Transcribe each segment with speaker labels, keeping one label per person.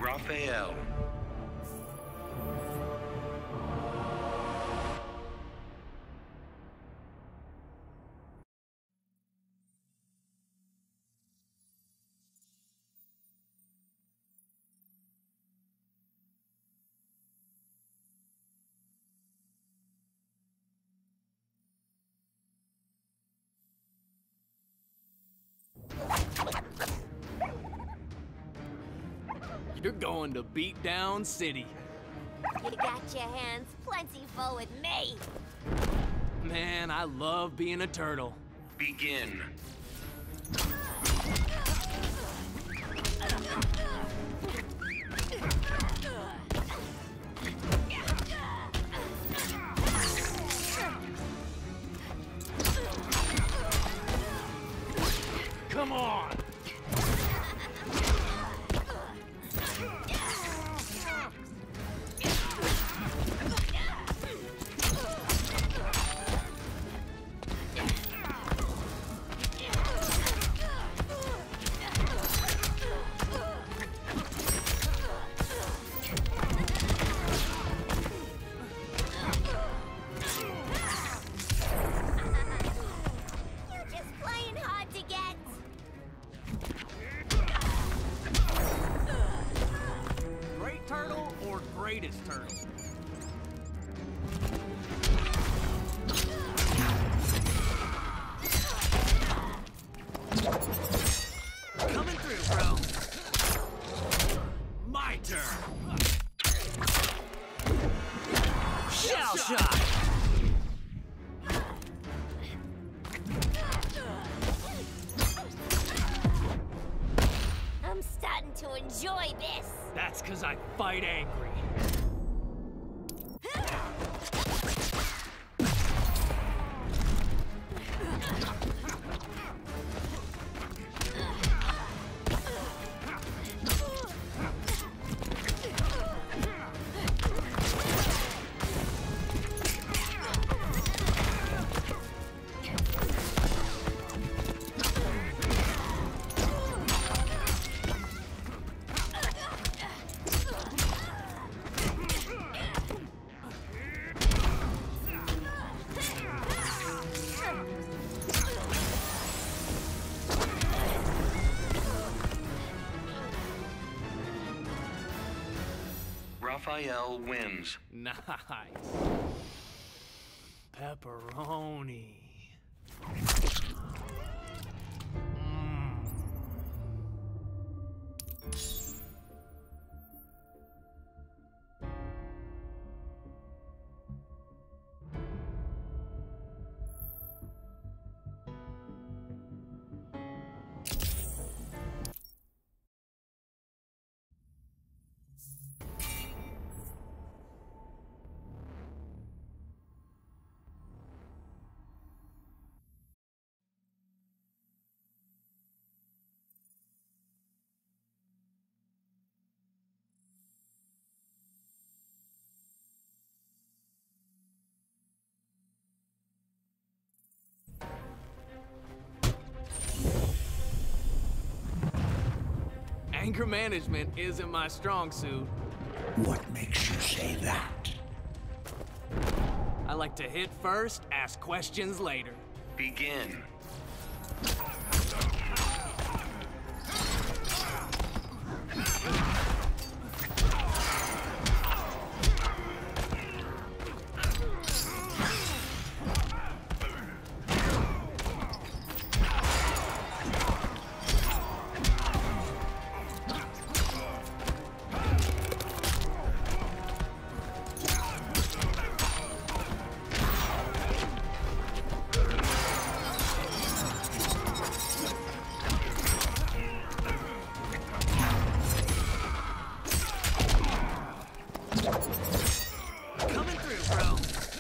Speaker 1: Raphael.
Speaker 2: You're going to beat down city.
Speaker 3: You got your hands plenty full with me.
Speaker 2: Man, I love being a turtle.
Speaker 1: Begin.
Speaker 2: Come on! Greatest turtle. Coming through, bro. My turn. Shell shot.
Speaker 3: I'm starting to enjoy this.
Speaker 2: That's 'cause I fight angry.
Speaker 1: Raphael wins.
Speaker 2: Nice. Pepperoni. Anger management isn't my strong suit.
Speaker 4: What makes you say that?
Speaker 2: I like to hit first, ask questions later.
Speaker 1: Begin.
Speaker 2: Coming through, bro.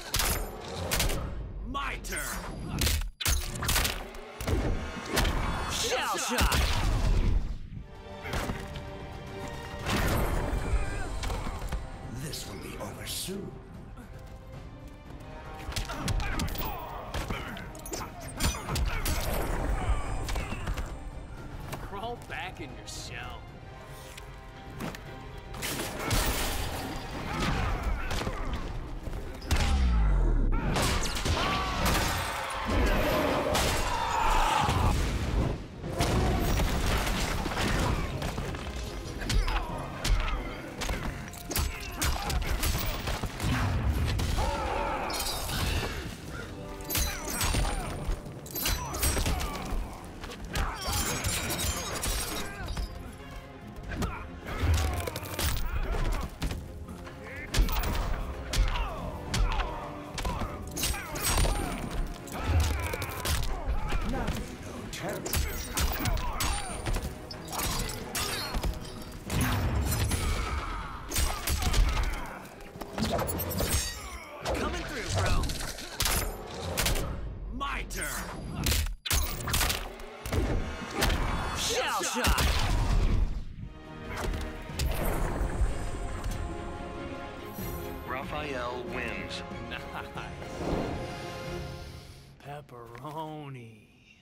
Speaker 2: My turn. Shell shot.
Speaker 4: This will be over soon.
Speaker 2: Crawl back in your shell.
Speaker 4: Nothing, no terror.
Speaker 2: Coming through, bro. My turn. Shell shot.
Speaker 1: Raphael wins.
Speaker 2: Nice. Pepperoni.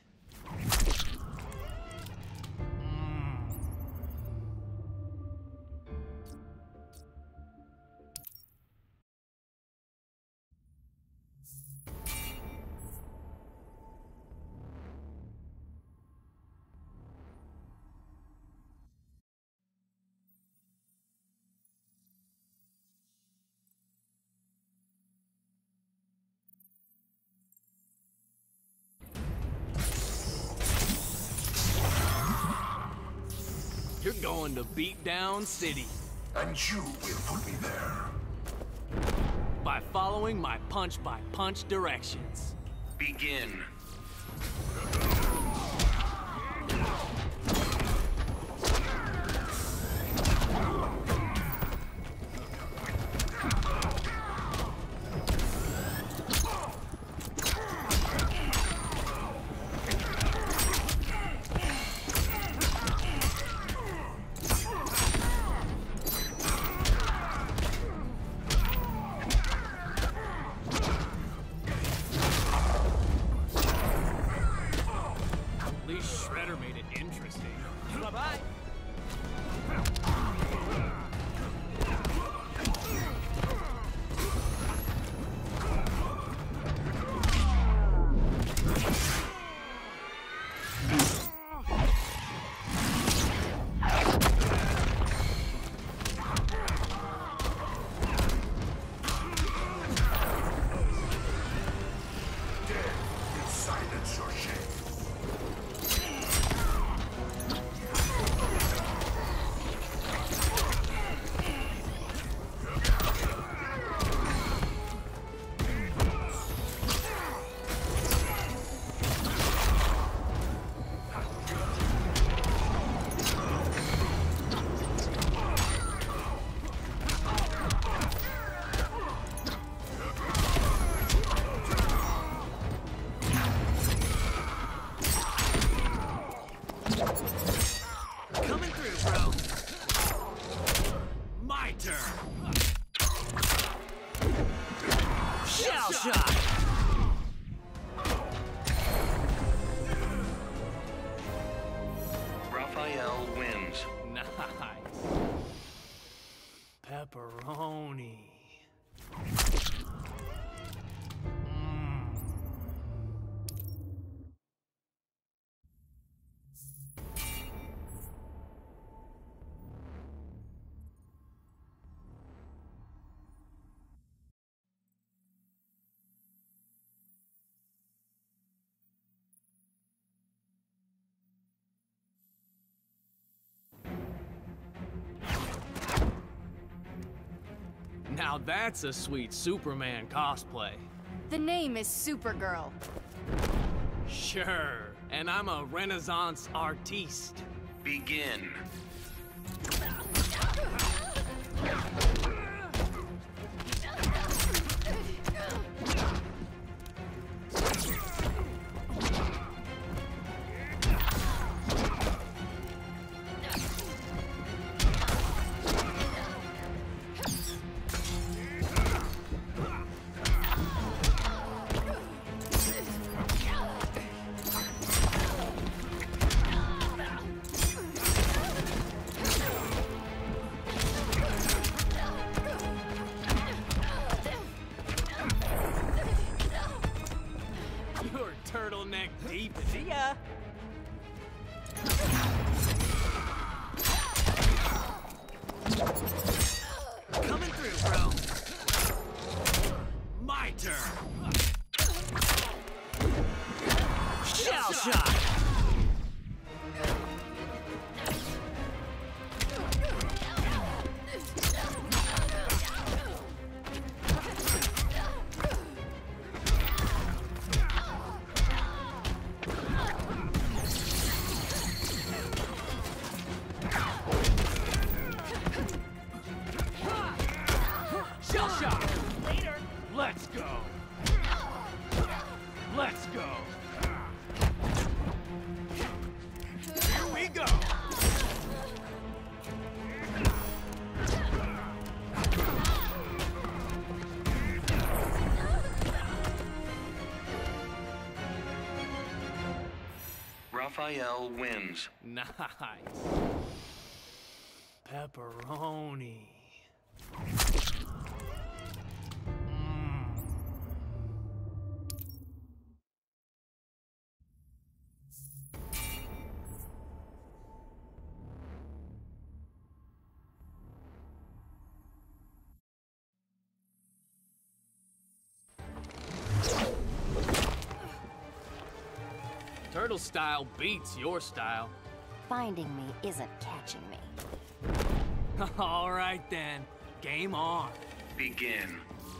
Speaker 2: You're going to Beatdown City
Speaker 4: And you will put me there.
Speaker 2: by following my punch-by-punch directions.
Speaker 1: Begin.
Speaker 2: At least Shredder made it interesting. Bye-bye.
Speaker 4: Silence your shame.
Speaker 2: Coming through, bro. My turn. Shell shot.
Speaker 1: Raphael wins.
Speaker 2: Nice. Pepperoni. Now that's a sweet Superman cosplay.
Speaker 5: The name is Supergirl.
Speaker 2: Sure, and I'm a Renaissance artiste.
Speaker 1: Begin.
Speaker 2: You're turtleneck deep. See ya. Coming through, bro. My turn. Shell shot.
Speaker 1: Raphael wins.
Speaker 2: Nice. Pepperoni. Turtle style beats your style.
Speaker 3: Finding me isn't catching me.
Speaker 2: All right then, game on.
Speaker 1: Begin.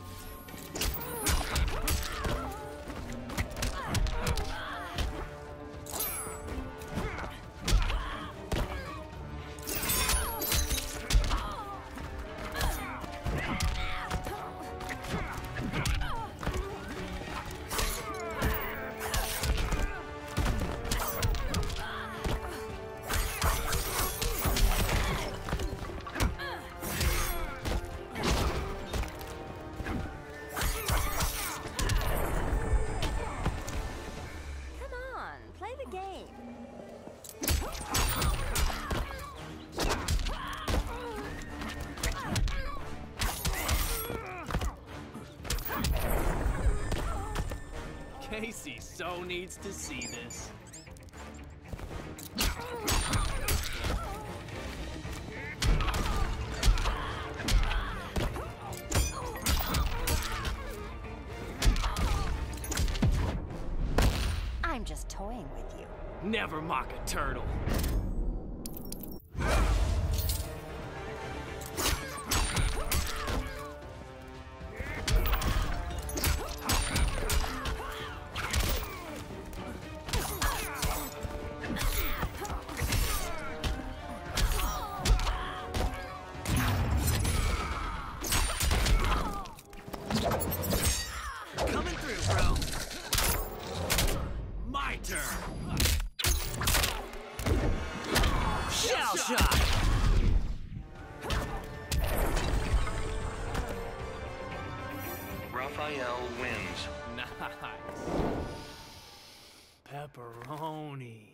Speaker 2: Casey so needs to see this.
Speaker 3: I'm just toying with you.
Speaker 2: Never mock a turtle. Coming through, bro. My turn. Shell shot.
Speaker 1: Raphael wins.
Speaker 2: Nice. Pepperoni.